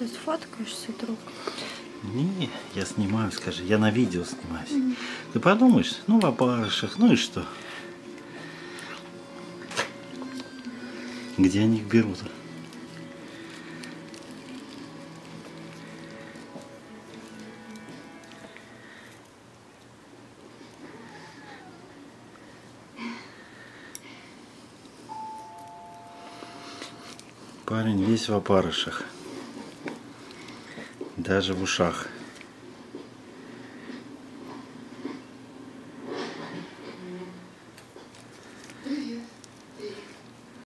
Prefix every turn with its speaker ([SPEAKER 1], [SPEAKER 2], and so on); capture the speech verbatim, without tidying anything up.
[SPEAKER 1] Ты сфоткаешься, друг?
[SPEAKER 2] Не, я снимаю, скажи, я на видео снимаюсь. Mm. Ты подумаешь, ну в опарышах, ну и что? Где они их берут? Парень весь в опарышах, даже в ушах.